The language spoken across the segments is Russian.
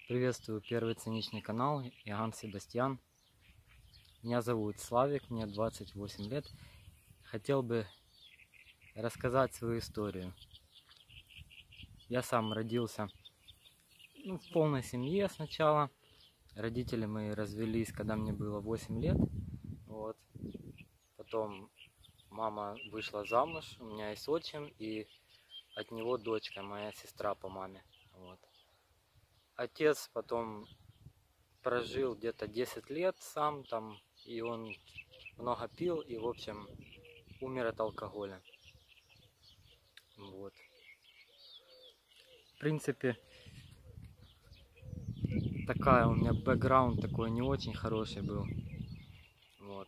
Приветствую первый циничный канал, Иоганн Себастьян. Меня зовут Славик, мне 28 лет. Хотел бы рассказать свою историю. Я сам родился в полной семье сначала. Родители мои развелись, когда мне было 8 лет. Вот. Потом мама вышла замуж, у меня есть отчим, и от него дочка, моя сестра по маме. Вот. Отец потом прожил где-то 10 лет сам там, и он много пил и, в общем, умер от алкоголя. Вот. В принципе, такая у меня бэкграунд такой не очень хороший был. Вот.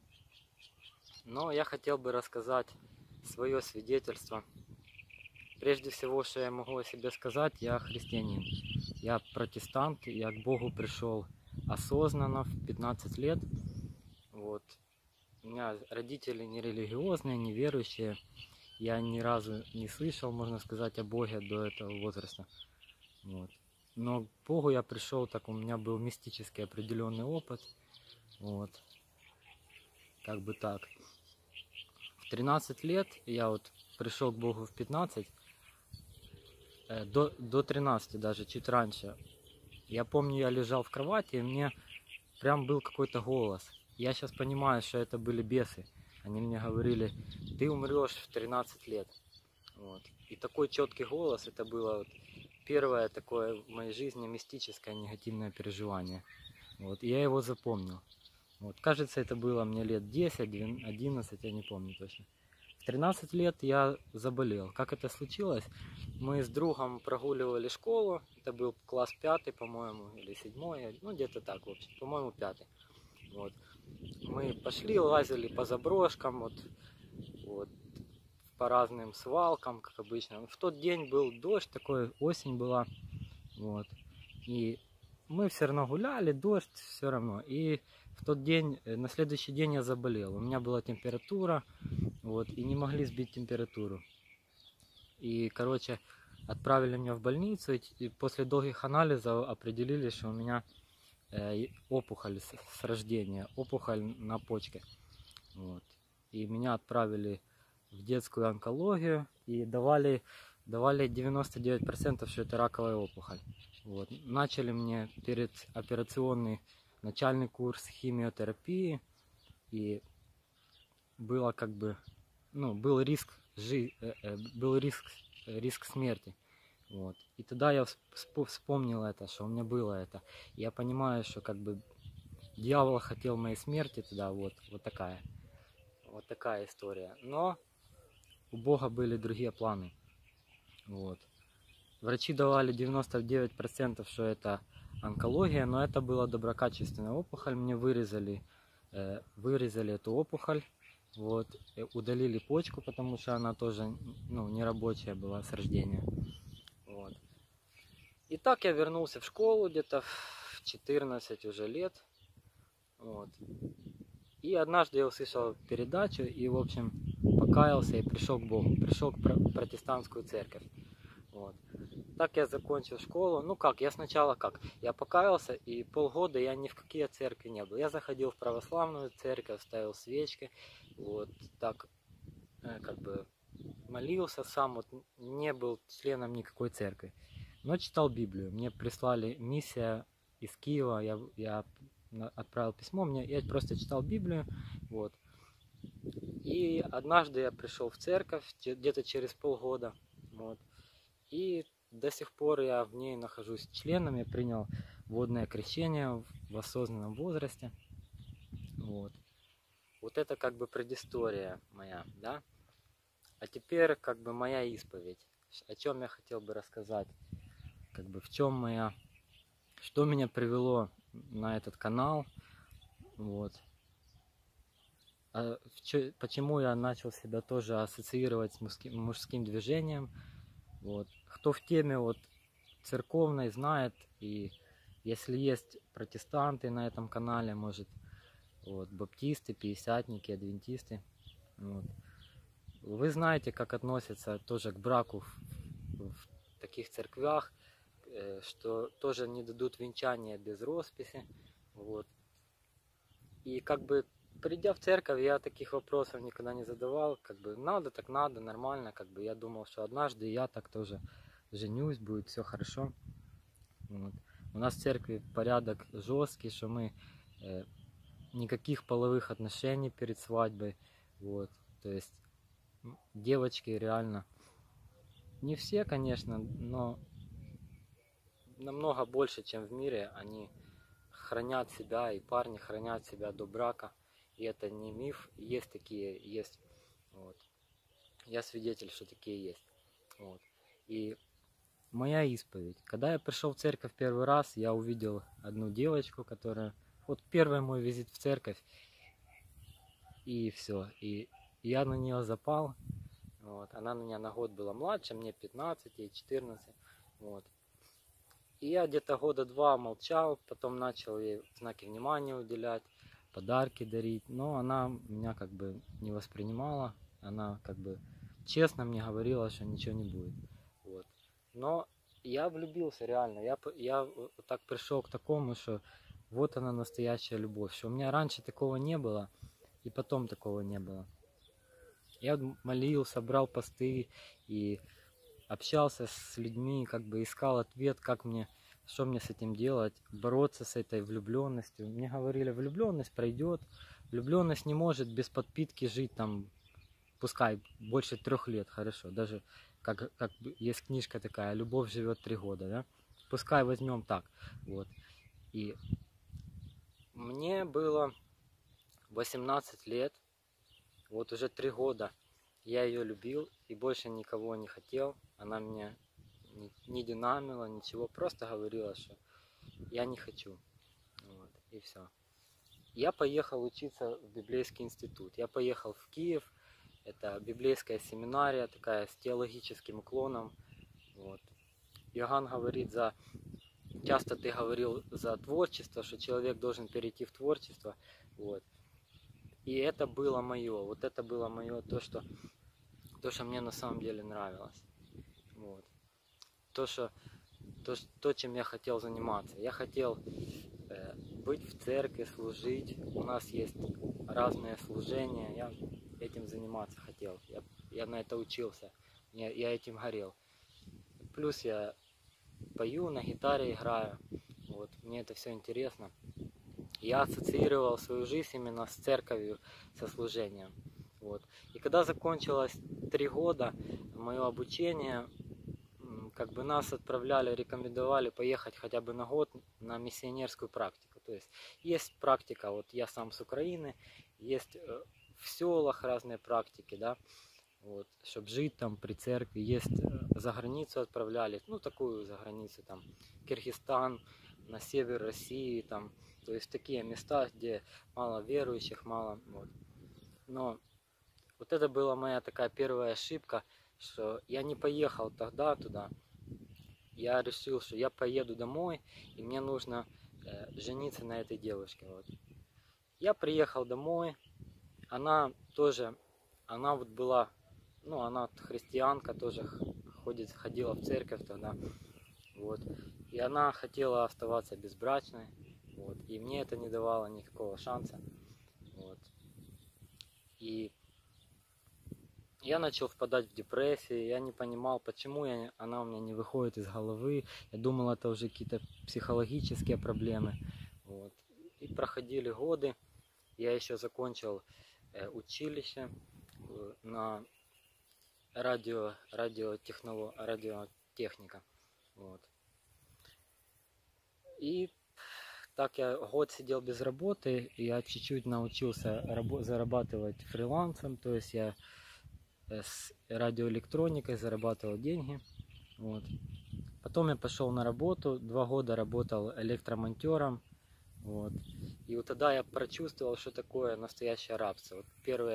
Но я хотел бы рассказать свое свидетельство. Прежде всего, что я могу о себе сказать, я христианин. Я протестант, я к Богу пришел осознанно в 15 лет. Вот. У меня родители не религиозные, не верующие. Я ни разу не слышал, можно сказать, о Боге до этого возраста. Вот. Но к Богу я пришел, так у меня был мистический определенный опыт. Вот. Как бы так. В 13 лет я вот пришел к Богу в 15. До 13 даже, чуть раньше. Я помню, я лежал в кровати, и мне прям был какой-то голос. Я сейчас понимаю, что это были бесы. Они мне говорили: ты умрешь в 13 лет. Вот. И такой четкий голос, это было вот первое такое в моей жизни мистическое негативное переживание. Вот. И я его запомнил. Вот. Кажется, это было мне лет 10, 11, я не помню точно. В 13 лет я заболел. Как это случилось? Мы с другом прогуливали школу. Это был класс 5, по-моему, или 7, ну где-то так, в общем, по-моему, 5. Вот. Мы пошли, лазили по заброшкам, вот, по разным свалкам, как обычно. В тот день был дождь, такой осень была. Вот. И мы все равно гуляли, дождь все равно. И в тот день, на следующий день я заболел. У меня была температура, вот, и не могли сбить температуру. И, короче, отправили меня в больницу, и после долгих анализов определили, что у меня опухоль с рождения, опухоль на почке. Вот. И меня отправили в детскую онкологию и давали 99%, что это раковая опухоль. Вот. Начали мне перед операционный начальный курс химиотерапии, и было как бы, был риск риск смерти. Вот. И тогда я вспомнил это, что у меня было это. Я понимаю, что как бы дьявол хотел моей смерти тогда, вот такая история. Но у Бога были другие планы. Вот. Врачи давали 99%, что это онкология, но это была доброкачественная опухоль. Мне вырезали эту опухоль, вот, удалили почку, потому что она тоже не рабочая была с рождения. Вот. И так я вернулся в школу где-то в 14 уже лет. Вот. И однажды я услышал передачу и, в общем, покаялся и пришел к Богу, пришел в протестантскую церковь. Вот. Так я закончил школу. Я сначала я покаялся, и полгода я ни в какие церкви не был. Я заходил в православную церковь, ставил свечки, вот, так, как бы молился сам, вот, не был членом никакой церкви. Но читал Библию. Мне прислали миссия из Киева, я отправил письмо, я просто читал Библию, вот. И однажды я пришел в церковь, где-то через полгода, вот, и до сих пор я в ней нахожусь членом, я принял водное крещение в осознанном возрасте, вот. Вот это как бы предыстория моя, да. А теперь как бы моя исповедь, о чем я хотел бы рассказать, как бы в чем что меня привело на этот канал, вот. Почему я начал себя тоже ассоциировать с мужским движением, вот. Кто в теме вот церковной знает, и если есть протестанты на этом канале, может, вот, баптисты, пятидесятники, адвентисты, вот. Вы знаете, как относятся тоже к браку в таких церквях. что тоже не дадут венчания без росписи. Вот. И как бы придя в церковь, я таких вопросов никогда не задавал. Как бы надо, так надо, нормально. Как бы я думал, что однажды я так тоже женюсь, будет все хорошо. Вот. У нас в церкви порядок жесткий, что мы никаких половых отношений перед свадьбой. Вот. То есть девочки реально, не все, конечно, но намного больше, чем в мире, они хранят себя, и парни хранят себя до брака. И это не миф, есть такие, есть. Вот. Я свидетель, что такие есть. Вот. И моя исповедь. Когда я пришел в церковь первый раз, я увидел одну девочку, которая... Вот первый мой визит в церковь, и все. И я на нее запал. Вот. Она на меня на год была младше, мне 15, ей 14. Вот. И я где-то года 2 молчал, потом начал ей знаки внимания уделять, подарки дарить. Но она меня как бы не воспринимала. Она как бы честно мне говорила, что ничего не будет. Вот. Но я влюбился реально. Я вот так пришел к такому, что вот она настоящая любовь. Что у меня раньше такого не было, и потом такого не было. Я молился, брал посты и общался с людьми, как бы искал ответ, как мне, что мне с этим делать, бороться с этой влюбленностью. Мне говорили, влюбленность пройдет, влюбленность не может без подпитки жить там, пускай больше 3 лет, хорошо, даже как есть книжка такая, «Любовь живет 3 года», да? Пускай возьмем так, вот. И мне было 18 лет, вот уже 3 года я ее любил и больше никого не хотел. Она меня не динамила, ничего, просто говорила, что я не хочу. Вот, и все. Я поехал учиться в библейский институт. Я поехал в Киев. Это библейская семинария, такая с теологическим уклоном. Вот. Иоганн говорит, часто ты говорил за творчество, что человек должен перейти в творчество. Вот. И это было мое. Вот это было мое, то, что мне на самом деле нравилось. Вот. То, чем я хотел заниматься. Я хотел быть в церкви, служить. У нас есть разные служения. Я этим заниматься хотел. Я на это учился. Я этим горел. Плюс я пою, на гитаре играю. Вот. Мне это все интересно. Я ассоциировал свою жизнь именно с церковью, со служением. Вот. И когда закончилось 3 года мое обучение, как бы нас отправляли, рекомендовали поехать хотя бы на год на миссионерскую практику. То есть практика, вот я сам с Украины, есть в селах разные практики, да, вот, чтобы жить там при церкви. Есть за границу отправляли, ну такую за границу, там Киргизстан, на север России, там, то есть такие места, где мало верующих, мало, вот. Но вот это была моя такая первая ошибка, что я не поехал тогда туда. Я решил, что я поеду домой, и мне нужно жениться на этой девушке. Вот. Я приехал домой, она вот была, ну, она христианка, тоже ходила в церковь тогда. Вот. И она хотела оставаться безбрачной. Вот. И мне это не давало никакого шанса. Вот. И я начал впадать в депрессию, я не понимал, почему она у меня не выходит из головы. Я думал, это уже какие-то психологические проблемы. Вот. И проходили годы. Я еще закончил училище на радиотехника. Вот. И так я год сидел без работы, я чуть-чуть научился зарабатывать фрилансом, то есть я с радиоэлектроникой зарабатывал деньги. Вот. Потом я пошел на работу, 2 года работал электромонтером. Вот. И вот тогда я прочувствовал, что такое настоящее рабство. Вот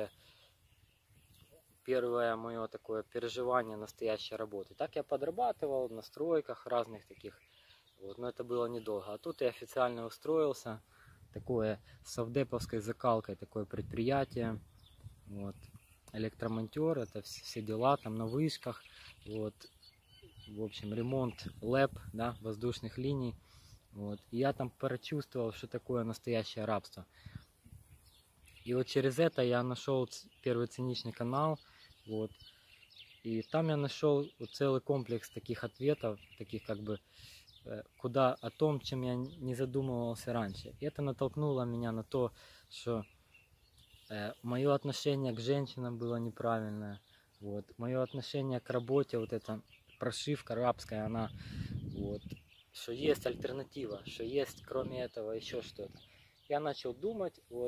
первое мое такое переживание настоящей работы. Так я подрабатывал на стройках разных таких. Вот. Но это было недолго. А тут я официально устроился. Такое совдеповской закалкой такое предприятие. Вот. Электромонтер, это все дела там на вышках. Вот. в общем, ремонт ЛЭП, да, воздушных линий. Вот. И я там прочувствовал, что такое настоящее рабство. И вот через это я нашел первый циничный канал. Вот. И там я нашел целый комплекс таких ответов, таких как бы куда о том, чем я не задумывался раньше. И это натолкнуло меня на то, что мое отношение к женщинам было неправильное. Вот. Мое отношение к работе, вот эта прошивка рабская, она, вот, что есть альтернатива, что есть кроме этого еще что-то. Я начал думать, вот,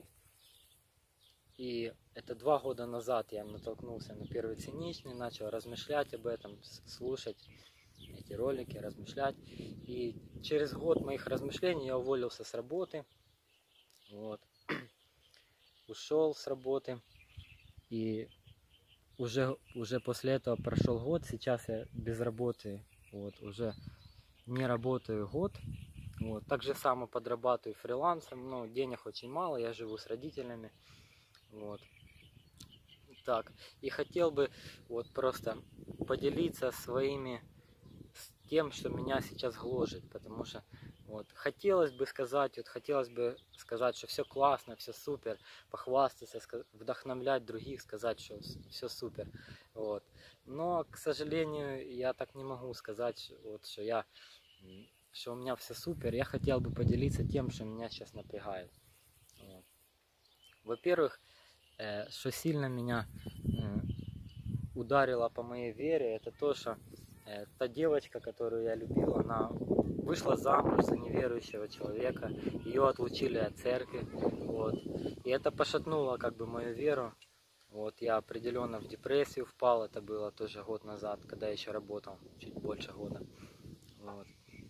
и это 2 года назад я натолкнулся на первый циничный, начал размышлять об этом, слушать эти ролики, размышлять. И через год моих размышлений я уволился с работы, вот, ушел с работы. И уже после этого прошел год, сейчас я без работы, вот, уже не работаю год. Вот, так же само подрабатываю фрилансом, но денег очень мало, я живу с родителями. Вот. Так, и хотел бы вот просто поделиться своими, с тем, что меня сейчас гложет, потому что вот хотелось бы сказать, что все классно, все супер, похвастаться, вдохновлять других, сказать, что все супер, вот. Но, к сожалению, я так не могу сказать, вот, что у меня все супер. Я хотел бы поделиться тем, что меня сейчас напрягает. Вот. Во-первых, что сильно меня ударило по моей вере, это то, что та девочка, которую я любил, она вышла замуж за неверующего человека, ее отлучили от церкви, вот. И это пошатнуло как бы мою веру. Вот, я определенно в депрессию впал, это было тоже год назад, когда я еще работал, чуть больше года. Вот.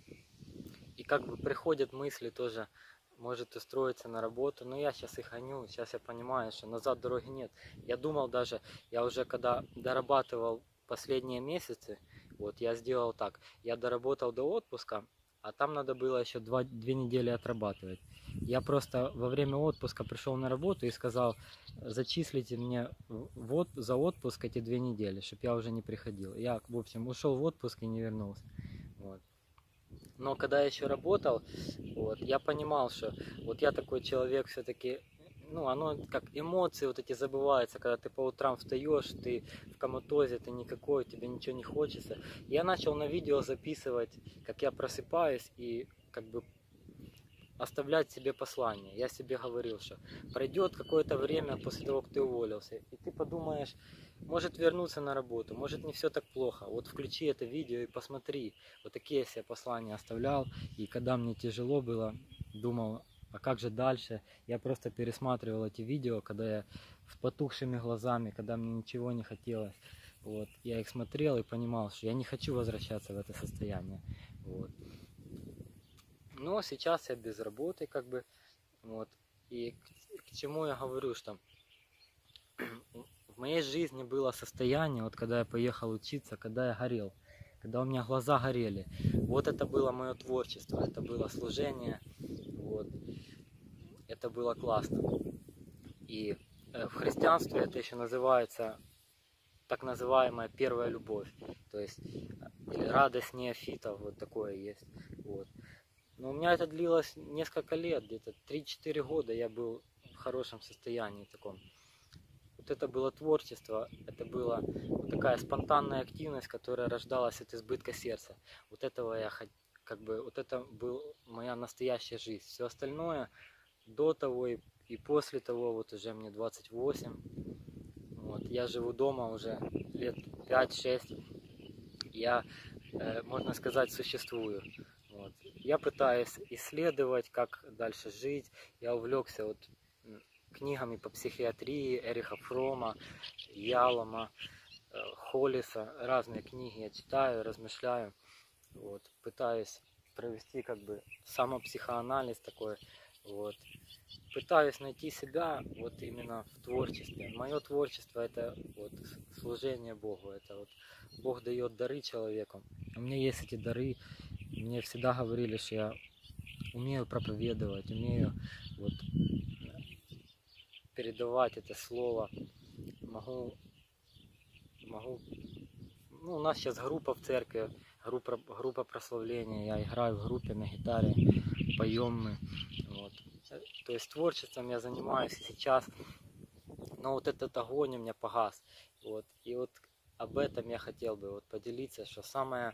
И как бы приходят мысли тоже, может устроиться на работу, но я сейчас их гоню, сейчас я понимаю, что назад дороги нет. Я думал даже, я уже когда дорабатывал последние месяцы, вот я сделал так, я доработал до отпуска, а там надо было еще 2 недели отрабатывать. Я просто во время отпуска пришел на работу и сказал, зачислите мне за отпуск эти 2 недели, чтобы я уже не приходил. Я, в общем, ушел в отпуск и не вернулся. Вот. Но когда я еще работал, вот, я понимал, что вот я такой человек все-таки, ну, оно как эмоции вот эти забываются, когда ты по утрам встаешь, ты в коматозе, ты никакой, тебе ничего не хочется. Я начал на видео записывать, как я просыпаюсь, и как бы оставлять себе послание. Я себе говорил, что пройдет какое-то время после того, как ты уволился, и ты подумаешь, может вернуться на работу, может не все так плохо. Вот включи это видео и посмотри. Вот такие я себе послания оставлял. И когда мне тяжело было, думал, а как же дальше? Я просто пересматривал эти видео, когда я с потухшими глазами, когда мне ничего не хотелось. Вот. Я их смотрел и понимал, что я не хочу возвращаться в это состояние. Вот. Но сейчас я без работы, как бы, вот. И к чему я говорю, что в моей жизни было состояние, вот когда я поехал учиться, когда я горел, когда у меня глаза горели. Вот это было мое творчество, это было служение, вот. Это было классно. И в христианстве это еще называется так называемая первая любовь, то есть или радость неофитов, вот такое есть, вот. Но у меня это длилось несколько лет, где-то 3-4 года я был в хорошем состоянии таком. Вот это было творчество, это была вот такая спонтанная активность, которая рождалась от избытка сердца. Вот этого я как бы, вот это была моя настоящая жизнь. Все остальное до того и после того, вот уже мне 28, вот, я живу дома уже лет 5-6, я, можно сказать, существую. Вот. Я пытаюсь исследовать, как дальше жить. Я увлекся вот книгами по психиатрии Эриха Фрома, Ялома, Холлиса. Разные книги я читаю, размышляю. Вот. Пытаюсь провести как бы самопсихоанализ такой. Вот. Пытаюсь найти себя вот именно в творчестве. Мое творчество это вот служение Богу. Это вот Бог дает дары человеку. У меня есть эти дары. Мне всегда говорили, что я умею проповедовать, умею вот передавать это слово, могу, ну, у нас сейчас группа в церкви, группа прославления, я играю в группе на гитаре, поем мы. Вот. То есть творчеством я занимаюсь и сейчас, но вот этот огонь у меня погас. Вот. И вот об этом я хотел бы вот поделиться, что самое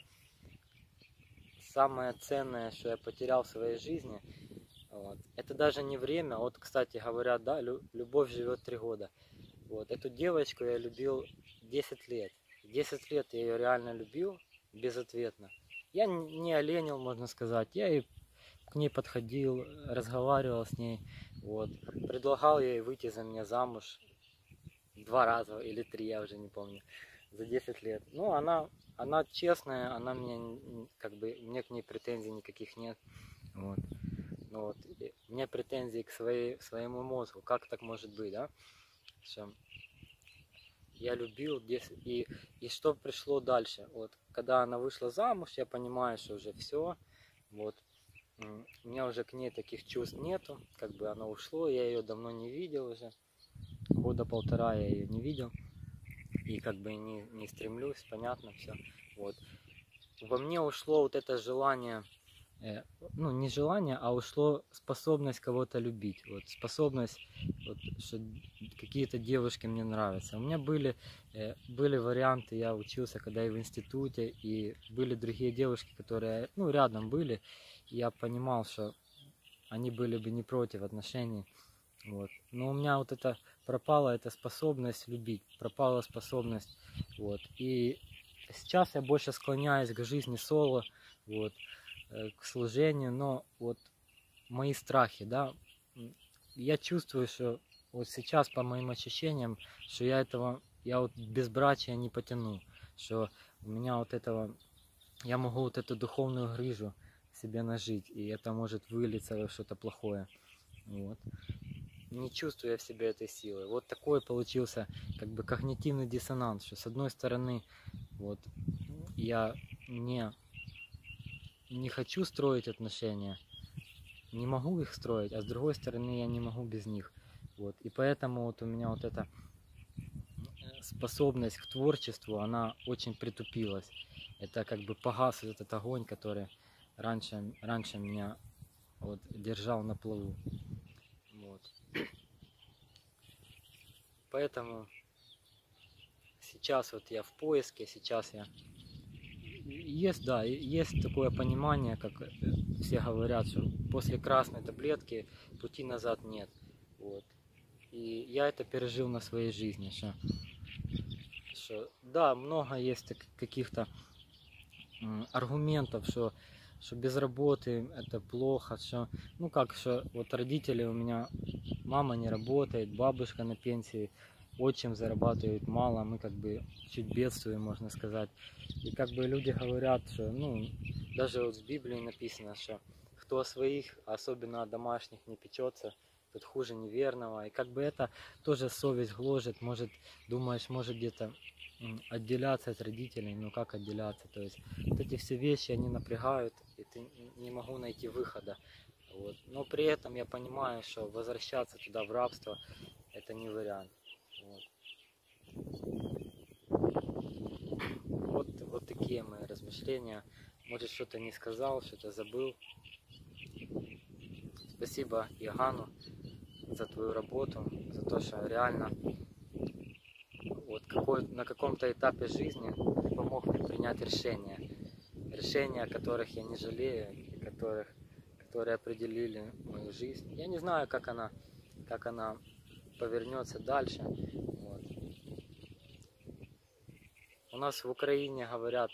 ценное, что я потерял в своей жизни, вот, это даже не время. Вот, кстати, говорят, да, любовь живет 3 года. Вот, эту девочку я любил 10 лет. 10 лет я ее реально любил, безответно. Я не оленил, можно сказать. Я и к ней подходил, разговаривал с ней. Вот, предлагал ей выйти за меня замуж 2 раза или 3, я уже не помню, за 10 лет. Ну, она честная, она мне, как бы, мне к ней претензий никаких нет. Вот. Ну, вот. У меня претензии к своему мозгу. Как так может быть, да? Что я любил, и что пришло дальше? Вот, когда она вышла замуж, я понимаю, что уже все. Вот. У меня уже к ней таких чувств нету. Как бы оно ушло, я ее давно не видел уже. 1.5 года я ее не видел. И как бы не стремлюсь, понятно все. Вот. Во мне ушло вот это желание, ну не желание, а ушло способность кого-то любить. Вот способность, вот, что какие-то девушки мне нравятся. У меня были варианты, я учился когда и в институте, и были другие девушки, которые, ну, рядом были. И я понимал, что они были бы не против отношений. Вот. Но у меня вот это пропала эта способность любить, пропала способность. Вот. И сейчас я больше склоняюсь к жизни соло, вот, к служению, но вот мои страхи, да, я чувствую, что вот сейчас по моим ощущениям, что я вот безбрачия не потяну, что у меня вот этого, я могу вот эту духовную грыжу себе нажить, и это может вылиться во что-то плохое. Вот. Не чувствую я в себе этой силы. Вот такой получился как бы когнитивный диссонанс, что с одной стороны вот я не хочу строить отношения, не могу их строить, а с другой стороны я не могу без них. Вот. И поэтому вот у меня вот эта способность к творчеству, она очень притупилась. Это как бы погас этот огонь, который раньше меня вот держал на плаву. Вот. Поэтому сейчас вот я в поиске, сейчас я... Есть, да, есть такое понимание, как все говорят, что после красной таблетки пути назад нет. Вот. И я это пережил на своей жизни, что да, много есть каких-то аргументов, что без работы это плохо, что, ну как, что вот родители у меня, мама не работает, бабушка на пенсии, отчим зарабатывает мало, мы как бы чуть бедствуем, можно сказать. И как бы люди говорят, что, ну, даже вот в Библии написано, что кто о своих, особенно о домашних, не печется, тот хуже неверного. И как бы это тоже совесть гложет, может, думаешь, может где-то отделяться от родителей, но как отделяться? То есть вот эти все вещи, они напрягают, и ты не могу найти выхода. Вот. Но при этом я понимаю, что возвращаться туда в рабство, это не вариант. Вот такие мои размышления. Может, что-то не сказал, что-то забыл. Спасибо Иоганну за твою работу, за то, что реально вот на каком-то этапе жизни ты помог мне принять решения. Решения, о которых я не жалею, и которые определили мою жизнь. Я не знаю, как она повернется дальше. Вот. У нас в Украине говорят,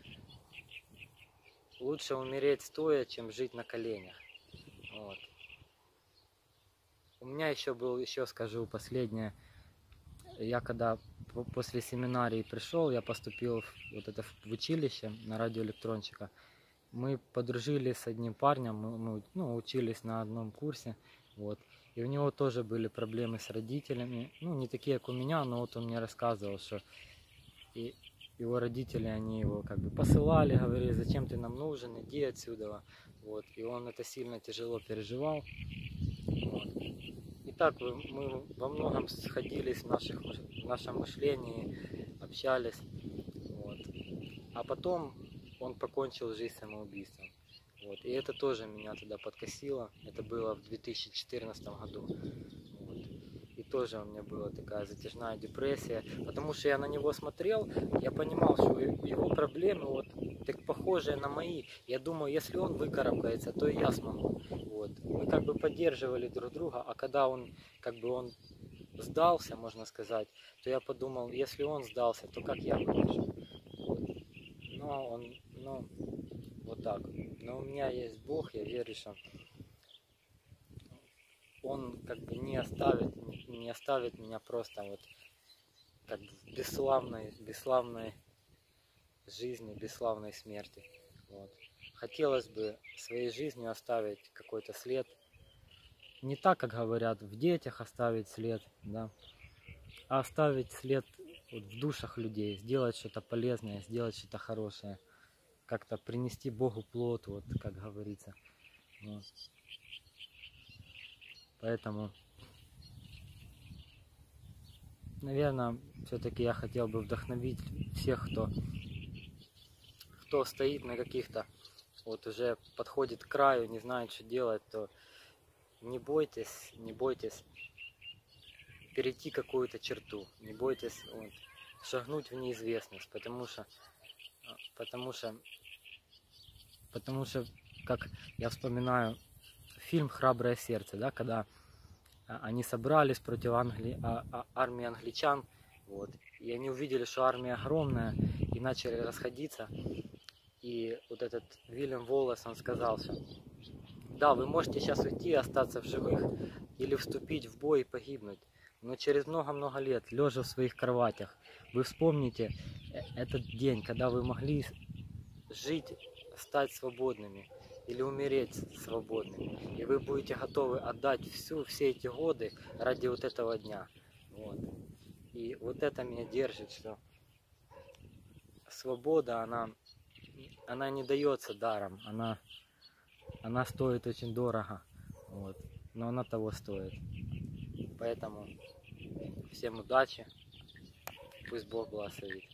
лучше умереть стоя, чем жить на коленях. Вот. У меня еще скажу последнее. Я когда после семинарии пришел, я поступил в училище на радиоэлектронщика. Мы подружились с одним парнем, мы учились на одном курсе. Вот. И у него тоже были проблемы с родителями. Ну, не такие, как у меня, но вот он мне рассказывал, что и его родители, они его как бы посылали, говорили, зачем ты нам нужен, иди отсюда. Вот. И он это сильно тяжело переживал. Вот. И так мы во многом сходились в нашем мышлении, общались. Вот. А потом он покончил жизнь самоубийством. Вот. И это тоже меня тогда подкосило. Это было в 2014 году. Вот. И тоже у меня была такая затяжная депрессия. Потому что я на него смотрел, я понимал, что его проблемы вот так похожие на мои. Я думаю, если он выкарабкается, то и я смогу. Вот. Мы как бы поддерживали друг друга, а когда он как бы он сдался, можно сказать, то я подумал, если он сдался, то как я выдержу? Вот. Но вот так. Но у меня есть Бог, я верю, что Он как бы не оставит меня просто вот как бы в бесславной жизни, бесславной смерти. Вот. Хотелось бы своей жизнью оставить какой-то след. Не так, как говорят, в детях оставить след, да, а оставить след вот в душах людей, сделать что-то полезное, сделать что-то хорошее, как-то принести Богу плод, вот как говорится. Вот. Поэтому, наверное, все-таки я хотел бы вдохновить всех, кто стоит на каких-то, вот уже подходит к краю, не знает, что делать, то не бойтесь перейти какую-то черту, не бойтесь вот, шагнуть в неизвестность, потому что, как я вспоминаю фильм «Храброе сердце», да, когда они собрались против армии англичан, вот, и они увидели, что армия огромная, и начали расходиться, и вот этот Уильям Уоллес, он сказал, что да, вы можете сейчас уйти и остаться в живых, или вступить в бой и погибнуть, но через много-много лет, лежа в своих кроватях, вы вспомните этот день, когда вы могли жить, стать свободными или умереть свободными. И вы будете готовы отдать все эти годы ради вот этого дня. Вот. И вот это меня держит, что свобода, она не дается даром, она стоит очень дорого, вот. Но она того стоит. Поэтому всем удачи, пусть Бог благословит.